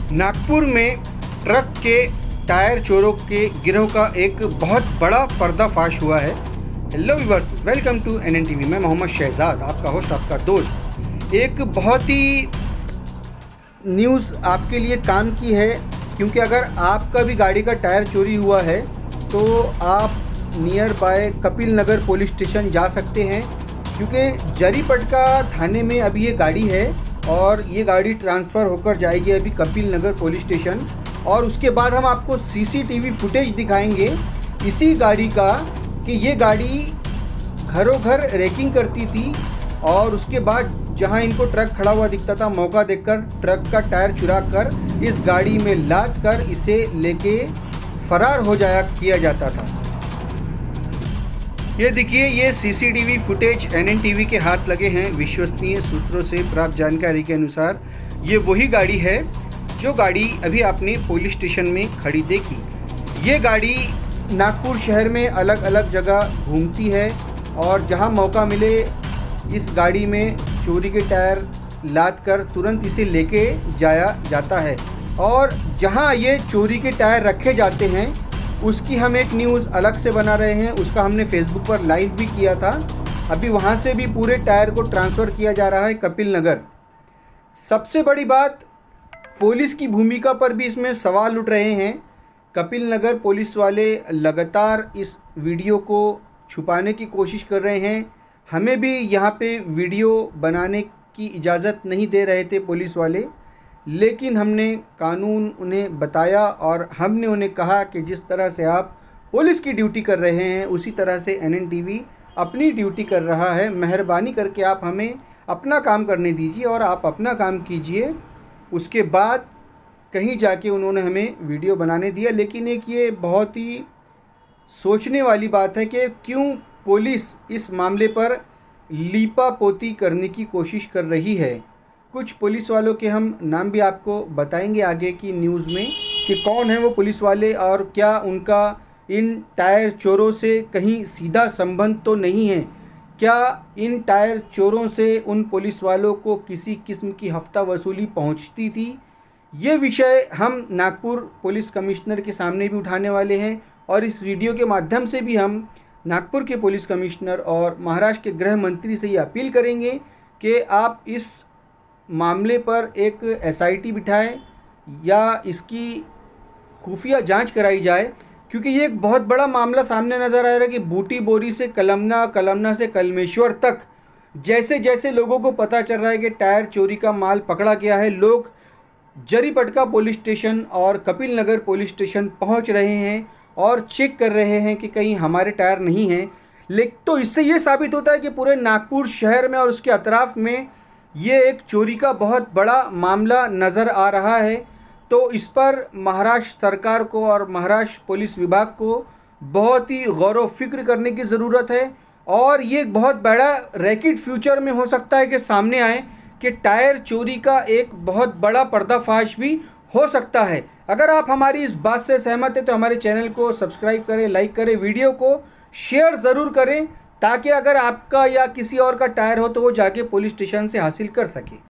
नागपुर में ट्रक के टायर चोरों के गिरोह का एक बहुत बड़ा पर्दाफाश हुआ है। Hello viewers, welcome to NN TV। मैं मोहम्मद शहजाद, आपका होस्ट, आपका दोस्त। एक बहुत ही न्यूज़ आपके लिए काम की है, क्योंकि अगर आपका भी गाड़ी का टायर चोरी हुआ है तो आप near by Kapil Nagar police station जा सकते हैं, क्योंकि जरीपटका थाने में अभी ये गाड़ी है और ये गाड़ी ट्रांसफ़र होकर जाएगी अभी कपिल नगर पुलिस स्टेशन। और उसके बाद हम आपको CCTV फुटेज दिखाएंगे इसी गाड़ी का कि ये गाड़ी घरों घर रेकिंग करती थी, और उसके बाद जहां इनको ट्रक खड़ा हुआ दिखता था, मौका देखकर ट्रक का टायर चुरा कर इस गाड़ी में लाद कर इसे लेके फरार हो जाया किया जाता था। ये देखिए, ये CCTV फुटेज NN TV के हाथ लगे हैं। विश्वसनीय सूत्रों से प्राप्त जानकारी के अनुसार ये वही गाड़ी है जो गाड़ी अभी आपने पुलिस स्टेशन में खड़ी देखी। ये गाड़ी नागपुर शहर में अलग अलग जगह घूमती है और जहां मौका मिले इस गाड़ी में चोरी के टायर लाद कर तुरंत इसे लेके जाया जाता है। और जहां ये चोरी के टायर रखे जाते हैं उसकी हम एक न्यूज़ अलग से बना रहे हैं। उसका हमने फेसबुक पर लाइव भी किया था। अभी वहां से भी पूरे टायर को ट्रांसफ़र किया जा रहा है कपिल नगर। सबसे बड़ी बात, पुलिस की भूमिका पर भी इसमें सवाल उठ रहे हैं। कपिल नगर पुलिस वाले लगातार इस वीडियो को छुपाने की कोशिश कर रहे हैं। हमें भी यहाँ पे वीडियो बनाने की इजाज़त नहीं दे रहे थे पुलिस वाले, लेकिन हमने कानून उन्हें बताया और हमने उन्हें कहा कि जिस तरह से आप पुलिस की ड्यूटी कर रहे हैं उसी तरह से NN TV अपनी ड्यूटी कर रहा है। मेहरबानी करके आप हमें अपना काम करने दीजिए और आप अपना काम कीजिए। उसके बाद कहीं जाके उन्होंने हमें वीडियो बनाने दिया। लेकिन एक ये बहुत ही सोचने वाली बात है कि क्यों पुलिस इस मामले पर लीपापोती करने की कोशिश कर रही है। कुछ पुलिस वालों के हम नाम भी आपको बताएंगे आगे की न्यूज़ में कि कौन है वो पुलिस वाले और क्या उनका इन टायर चोरों से कहीं सीधा संबंध तो नहीं है। क्या इन टायर चोरों से उन पुलिस वालों को किसी किस्म की हफ्ता वसूली पहुंचती थी। ये विषय हम नागपुर पुलिस कमिश्नर के सामने भी उठाने वाले हैं और इस वीडियो के माध्यम से भी हम नागपुर के पुलिस कमिश्नर और महाराष्ट्र के गृह मंत्री से ये अपील करेंगे कि आप इस मामले पर एक SIT बिठाएं या इसकी खुफिया जांच कराई जाए, क्योंकि ये एक बहुत बड़ा मामला सामने नज़र आ रहा है कि बूटी बोरी से कलमना, कलमना से कलमेश्वर तक जैसे जैसे लोगों को पता चल रहा है कि टायर चोरी का माल पकड़ा गया है, लोग जरीपटका पुलिस स्टेशन और कपिल नगर पुलिस स्टेशन पहुंच रहे हैं और चेक कर रहे हैं कि कहीं हमारे टायर नहीं हैं। लेकिन तो इससे ये साबित होता है कि पूरे नागपुर शहर में और उसके अतराफ में ये एक चोरी का बहुत बड़ा मामला नज़र आ रहा है। तो इस पर महाराष्ट्र सरकार को और महाराष्ट्र पुलिस विभाग को बहुत ही गौर व फिक्र करने की ज़रूरत है। और ये एक बहुत बड़ा रैकेट फ्यूचर में हो सकता है कि सामने आए कि टायर चोरी का एक बहुत बड़ा पर्दाफाश भी हो सकता है। अगर आप हमारी इस बात से सहमत हैं तो हमारे चैनल को सब्सक्राइब करें, लाइक करें, वीडियो को शेयर ज़रूर करें, ताकि अगर आपका या किसी और का टायर हो तो वो जाके पुलिस स्टेशन से हासिल कर सके।